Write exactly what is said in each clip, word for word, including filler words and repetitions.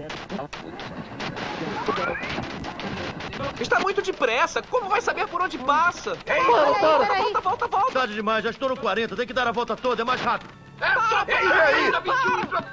Está muito depressa. Como vai saber por onde passa? Ei, volta, para, volta, volta, volta, volta. Tarde demais, já estou no quarenta. Tem que dar a volta toda, é mais rápido. Para, Ei, para, aí. para, para.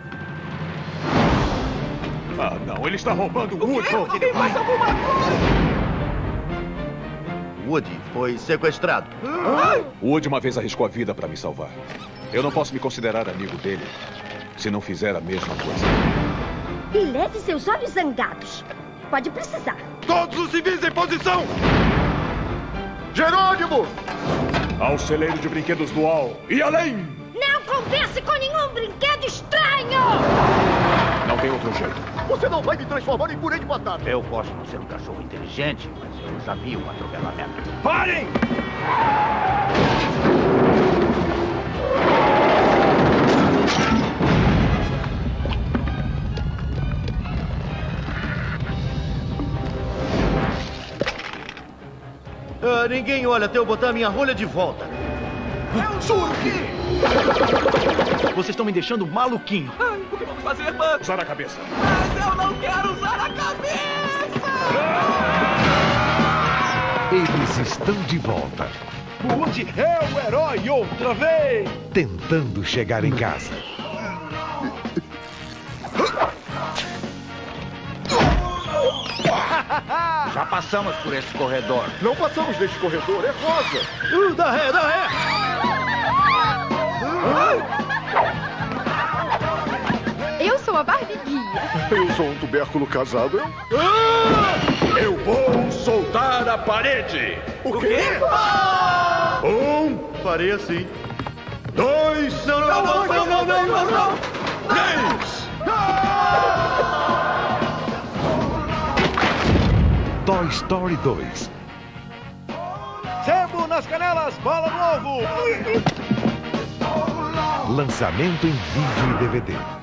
Ah, não. Ele está roubando o O Woody. quê? Alguém faz alguma coisa. Woody foi sequestrado. Woody uma vez arriscou a vida para me salvar. Eu não posso me considerar amigo dele se não fizer a mesma coisa. E leve seus olhos zangados. Pode precisar. Todos os civis em posição! Jerônimo! Ao celeiro de brinquedos dual e além! Não converse com nenhum brinquedo estranho! Não tem outro jeito. Você não vai me transformar em purê de batata! Eu posso não ser um cachorro inteligente, mas eu já vi um atropelamento. Parem! Ah, ninguém olha até eu botar minha rolha de volta. Eu juro que... Vocês estão me deixando maluquinho. Ai, o que vamos fazer, Buck? Usar a cabeça. Mas eu não quero usar a cabeça! Eles estão de volta, Woody é o herói outra vez! tentando chegar em casa. Já passamos por esse corredor. Não passamos deste corredor, é rosa! Uh, dá ré, dá ré! Eu sou a Barbie Guia. Eu sou um tubérculo casado, eu... Eu vou soltar a parede. O quê? Um, Parei assim. dois, Não, não, não, não, não, não, não, não. três. Toy Story dois. Sebo nas canelas, bala no ovo! Lançamento em vídeo e D V D.